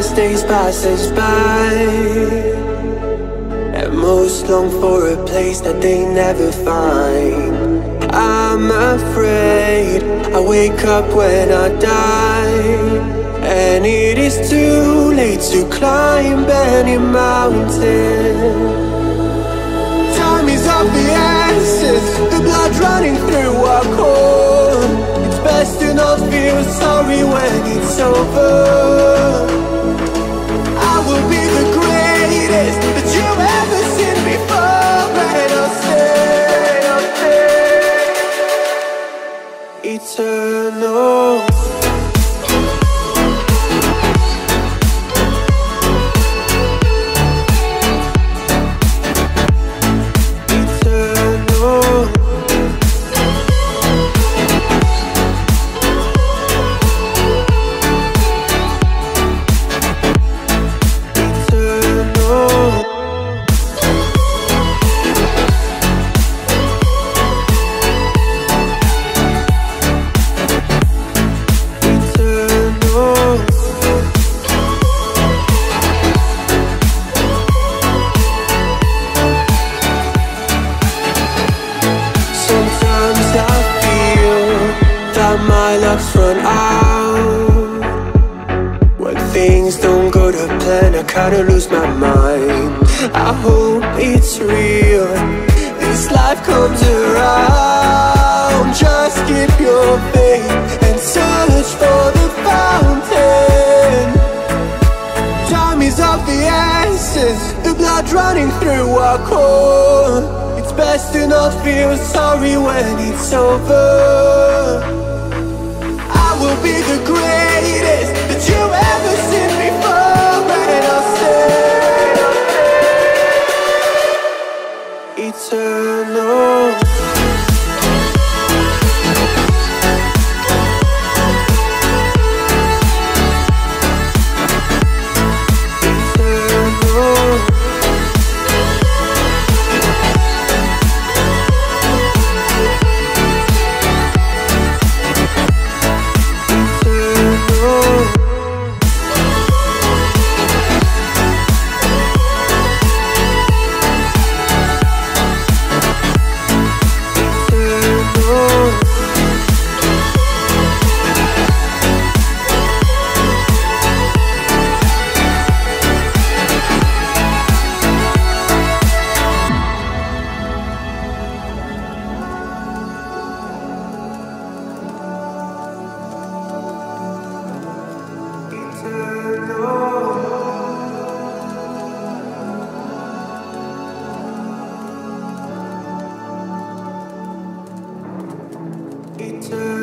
as days passes by, and most long for a place that they never find. I'm afraid I wake up when I die, and it is too late to climb any mountain. Time is of the essence, the blood running through our core. It's best to not feel sorry when it's over. I will be the greatest that you've ever seen before, and I'll stay eternal. My luck's run out. When things don't go to plan, I kinda lose my mind. I hope it's real, this life comes around. Just keep your faith and search for the fountain. Time is of the essence, the blood running through our core. It's best to not feel sorry when it's over. I will be the greatest that you've ever seen before, and I'll stay eternal. Eternal.